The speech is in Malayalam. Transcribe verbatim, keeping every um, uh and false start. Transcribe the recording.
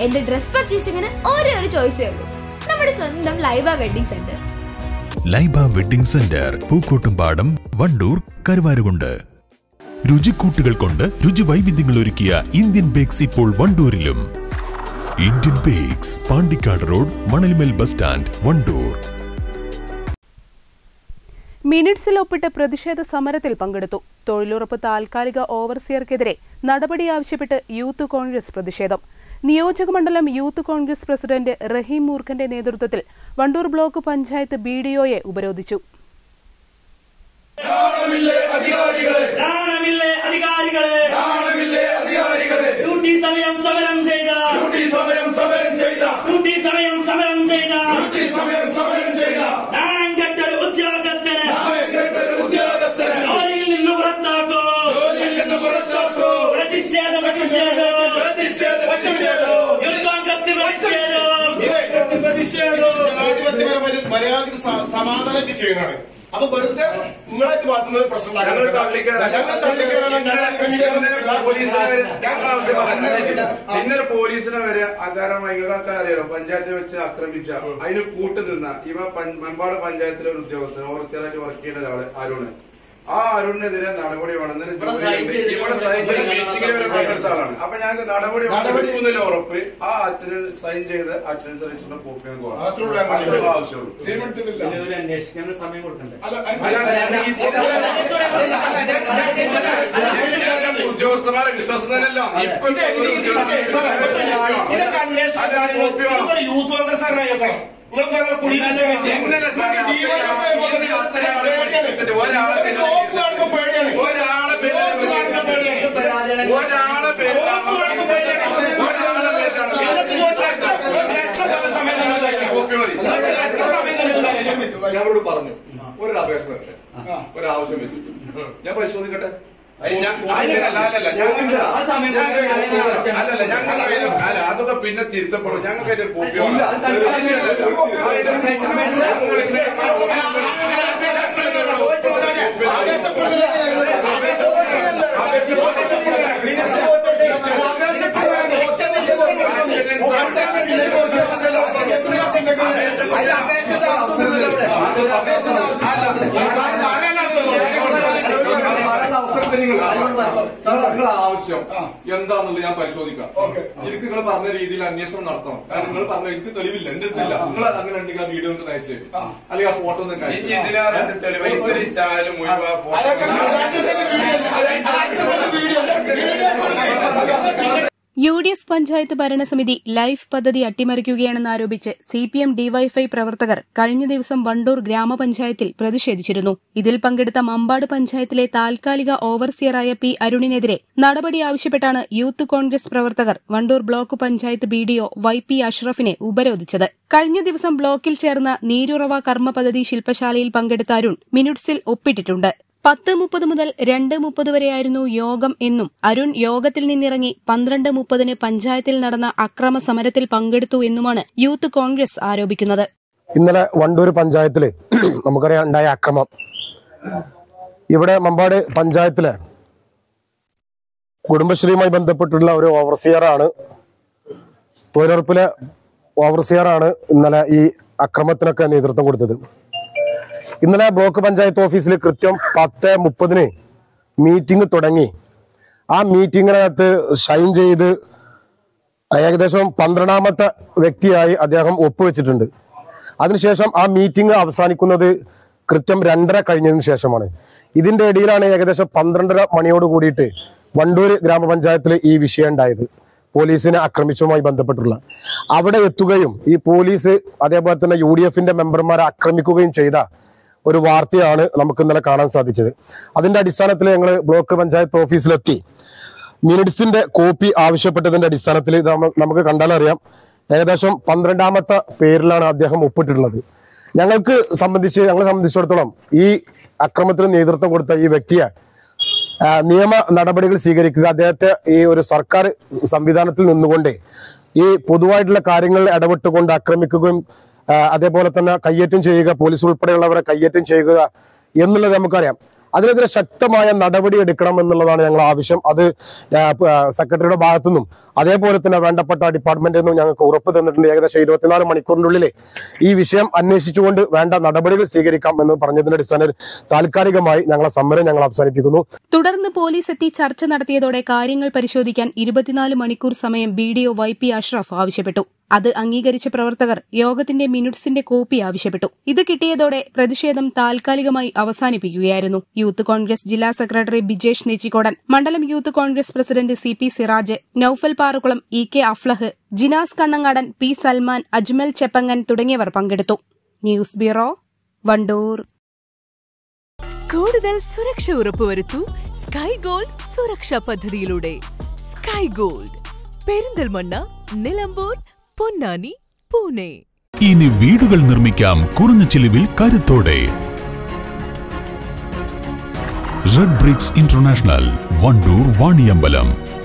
എന്റെ ഡ്രസ് പർച്ചേസിംഗിന് ഒരേ ഒരു ചോയ്സേ ഉള്ളൂ, നമ്മുടെ സ്വന്തം Laiba wedding centre. Laiba wedding centre, Pookkottumpadam, Wandoor, Karuvarakundu. രുചിക്കൂട്ടുകൾ കൊണ്ട് രുചി വൈവിധ്യങ്ങൾ ഒരുക്കിയ ഇന്ത്യൻ ബേക്സ് ഇപ്പോൾ വണ്ടൂരിലും. Indian bakes, Pandikkad road, Manalmel bus stand, Wandoor. മിനിറ്റ്സിൽ ഒപ്പിട്ട് പ്രതിഷേധ സമരത്തിൽ പങ്കെടുത്തു. തൊഴിലുറപ്പ് താൽക്കാലിക ഓവർസിയർക്കെതിരെ നടപടി ആവശ്യപ്പെട്ട് യൂത്ത് കോൺഗ്രസ് പ്രതിഷേധം. നിയോജകമണ്ഡലം യൂത്ത് കോൺഗ്രസ് പ്രസിഡന്റ് റഹീം മൂർഖന്റെ നേതൃത്വത്തിൽ Wandoor block panchayat B D ഒയെ ഉപരോധിച്ചു. മര്യാദക്ക് സമാധാനമായിട്ട് ചെയ്യണമാണ്. അപ്പൊ വെറുതെ നിങ്ങളായിട്ട് മാറ്റുന്ന ഒരു പ്രശ്നം ഇന്നലെ പോലീസിനെ വരെ അകാരമായി അറിയാലോ, പഞ്ചായത്തിൽ വെച്ച് ആക്രമിച്ച അതിന് കൂട്ടുനിന്ന ഇവ മമ്പാട് പഞ്ചായത്തിലെ ഒരു ഉദ്യോഗസ്ഥൻ ഓവർസിയറായിട്ട് വർക്ക് ചെയ്യുന്ന ഒരാള് അരുണ്. ആ അരുണിനെതിരെ നടപടി വേണം. ഇവിടെ സൈറ്റിൽ മീറ്റിംഗിൽ വരെ പങ്കെടുത്ത ആളാണ്. അപ്പൊ ഞങ്ങൾക്ക് നടപടി എടുക്കുന്നില്ല ഉറപ്പ്. ആ അറ്റൻഡൻസ് സൈൻ ചെയ്ത് അറ്റൻഡൻസ് സർവീസിന്റെ കോപ്പി ആവശ്യമുള്ളൂ. ഉദ്യോഗസ്ഥന്മാരെ വിശ്വാസം തന്നെയല്ല. യൂത്ത് കോൺഗ്രസ് ഞങ്ങളോട് പറഞ്ഞു ഒരു അപേക്ഷ ഒരാവശ്യം വെച്ചിട്ട് ഞാൻ പരിശോധിക്കട്ടെ. അതൊക്കെ പിന്നെ തിരുത്തപ്പെടും. ഞങ്ങൾക്ക് അതിന്റെ കോപ്പി നിങ്ങളുടെ ആവശ്യം എന്താണെന്നുള്ളത് ഞാൻ പരിശോധിക്കാം. എനിക്ക് നിങ്ങൾ പറഞ്ഞ രീതിയിൽ അന്വേഷണം നടത്തണം. നിങ്ങൾ പറഞ്ഞ എനിക്ക് തെളിവില്ല, എന്റെ അടുത്തില്ല. നിങ്ങൾ അങ്ങനെ ഉണ്ടെങ്കിൽ ആ വീഡിയോ ഒന്ന് അയച്ചു അല്ലെങ്കിൽ ആ ഫോട്ടോ ഒന്ന് യു ഡി എഫ് പഞ്ചായത്ത് ഭരണസമിതി ലൈഫ് പദ്ധതി അട്ടിമറിക്കുകയാണെന്നാരോപിച്ച് സി പി എം ഡിവൈഎഫ്ഐ പ്രവർത്തകർ കഴിഞ്ഞ ദിവസം വണ്ടൂർ ഗ്രാമപഞ്ചായത്തിൽ പ്രതിഷേധിച്ചിരുന്നു. ഇതിൽ പങ്കെടുത്ത മമ്പാട് പഞ്ചായത്തിലെ താൽക്കാലിക ഓവർസിയറായ പി അരുണിനെതിരെ നടപടി ആവശ്യപ്പെട്ടാണ് യൂത്ത് കോൺഗ്രസ് പ്രവർത്തകർ Wandoor block panchayat B D O Y P അഷ്റഫിനെ ഉപരോധിച്ചത്. കഴിഞ്ഞ ദിവസം ബ്ലോക്കിൽ ചേർന്ന നീരുറവ കർമ്മ പദ്ധതി ശില്പശാലയിൽ പങ്കെടുത്ത അരുൺ മിനിറ്റ്സിൽ ഒപ്പിട്ടിട്ടുണ്ട്. പത്ത് മുപ്പത് മുതൽ രണ്ട് മുപ്പത് വരെയായിരുന്നു യോഗം എന്നും അരുൺ യോഗത്തിൽ നിന്നിറങ്ങി പന്ത്രണ്ട് മുപ്പതിന് പഞ്ചായത്തിൽ നടന്ന അക്രമ സമരത്തിൽ പങ്കെടുത്തു എന്നുമാണ് യൂത്ത് കോൺഗ്രസ് ആരോപിക്കുന്നത്. ഇന്നലെ വണ്ടൂർ പഞ്ചായത്തില് നമുക്കറിയാം ഉണ്ടായ അക്രമം. ഇവിടെ മമ്പാട് പഞ്ചായത്തിലെ കുടുംബശ്രീയുമായി ബന്ധപ്പെട്ടുള്ള ഒരു ഓവർസിയറാണ്, തൊഴിലുറപ്പിലെ ഓവർസിയറാണ് ഇന്നലെ ഈ അക്രമത്തിനൊക്കെ നേതൃത്വം കൊടുത്തത്. ഇന്നലെ ബ്ലോക്ക് പഞ്ചായത്ത് ഓഫീസിൽ കൃത്യം പത്ത് മുപ്പതിന് മീറ്റിംഗ് തുടങ്ങി. ആ മീറ്റിങ്ങിനകത്ത് ഷൈൻ ചെയ്ത് ഏകദേശം പന്ത്രണ്ടാമത്തെ വ്യക്തിയായി അദ്ദേഹം ഒപ്പുവെച്ചിട്ടുണ്ട്. അതിനുശേഷം ആ മീറ്റിംഗ് അവസാനിക്കുന്നത് കൃത്യം രണ്ടര കഴിഞ്ഞതിന് ശേഷമാണ്. ഇതിന്റെ ഇടയിലാണ് ഏകദേശം പന്ത്രണ്ടര മണിയോട് കൂടിയിട്ട് വണ്ടൂർ ഗ്രാമപഞ്ചായത്തിൽ ഈ വിഷയം ഉണ്ടായത്. പോലീസിനെ ആക്രമിച്ചതുമായി ബന്ധപ്പെട്ടുള്ള അവിടെ എത്തുകയും ഈ പോലീസ് അതേപോലെ തന്നെ യു ഡി എഫിന്റെ മെമ്പർമാരെ ആക്രമിക്കുകയും ചെയ്ത ഒരു വാർത്തയാണ് നമുക്ക് ഇന്നലെ കാണാൻ സാധിച്ചത്. അതിന്റെ അടിസ്ഥാനത്തിൽ ഞങ്ങൾ ബ്ലോക്ക് പഞ്ചായത്ത് ഓഫീസിലെത്തി മിനിറ്റ്സിന്റെ കോപ്പി ആവശ്യപ്പെട്ടതിന്റെ അടിസ്ഥാനത്തിൽ നമുക്ക് കണ്ടാലറിയാം ഏകദേശം പന്ത്രണ്ടാമത്തെ പേരിലാണ് അദ്ദേഹം ഒപ്പിട്ടിട്ടുള്ളത്. ഞങ്ങൾക്ക് സംബന്ധിച്ച് ഞങ്ങളെ സംബന്ധിച്ചിടത്തോളം ഈ അക്രമത്തിന് നേതൃത്വം കൊടുത്ത ഈ വ്യക്തിയെ നിയമ നടപടികൾ സ്വീകരിക്കുക, അദ്ദേഹത്തെ ഈ ഒരു സർക്കാർ സംവിധാനത്തിൽ നിന്നുകൊണ്ട് ഈ പൊതുവായിട്ടുള്ള കാര്യങ്ങളിൽ ഇടപെട്ടുകൊണ്ട് ആക്രമിക്കുകയും അതേപോലെ തന്നെ കയ്യേറ്റം ചെയ്യുക, പോലീസ് ഉൾപ്പെടെയുള്ളവരെ കയ്യേറ്റം ചെയ്യുക എന്നുള്ളത് നമുക്കറിയാം. അതിനെതിരെ ശക്തമായ നടപടി എടുക്കണം എന്നുള്ളതാണ് ഞങ്ങൾ ആവശ്യം. അത് സെക്രട്ടറിയുടെ ഭാഗത്തുനിന്നും അതേപോലെ തന്നെ വേണ്ടപ്പെട്ട ഡിപ്പാർട്ട്മെന്റിൽ നിന്നും ഞങ്ങൾക്ക് ഉറപ്പ് തന്നിട്ടുണ്ട്. ഏകദേശം ഇരുപത്തിനാല് മണിക്കൂറിനുള്ളിൽ ഈ വിഷയം അന്വേഷിച്ചുകൊണ്ട് വേണ്ട നടപടികൾ സ്വീകരിക്കാം എന്ന് പറഞ്ഞതിന്റെ അടിസ്ഥാനത്തിൽ താൽക്കാലികമായി ഞങ്ങളെ സമരം ഞങ്ങൾ അവസാനിപ്പിക്കുന്നു. തുടർന്ന് പോലീസ് എത്തി ചർച്ച നടത്തിയതോടെ കാര്യങ്ങൾ പരിശോധിക്കാൻ ഇരുപത്തിനാല് മണിക്കൂർ സമയം B D O Y P Ashraf ആവശ്യപ്പെട്ടു. അത് അംഗീകരിച്ച പ്രവർത്തകർ യോഗത്തിന്റെ മിനിറ്റ്സിന്റെ കോപ്പി ആവശ്യപ്പെട്ടു. ഇത് കിട്ടിയതോടെ പ്രതിഷേധം താൽക്കാലികമായി അവസാനിപ്പിക്കുകയായിരുന്നു. യൂത്ത് കോൺഗ്രസ് ജില്ലാ സെക്രട്ടറി ബിജേഷ് നെച്ചിക്കോടൻ, മണ്ഡലം youth Congress president C P Siraj, Noufal Parukulam, E K Aflah, Jinas Kannangadan, P Salman, Ajmal Cheppangan തുടങ്ങിയവർ പങ്കെടുത്തു. News bureau, Wandoor. കൂടുതൽ സുരക്ഷ ഉറപ്പുവരുത്തൂ സ്കൈ ഗോൾഡ് സുരക്ഷാ പദ്ധതിയിലൂടെ. Sky Gold, Perinthalmanna, Nilambur, Ponnani, Pune. ഇനി വീടുകൾ നിർമ്മിക്കാം കുറഞ്ഞ ചിലവിൽ കരുത്തോടെ. Red Bricks International, Wandoor, Vaniyambalam.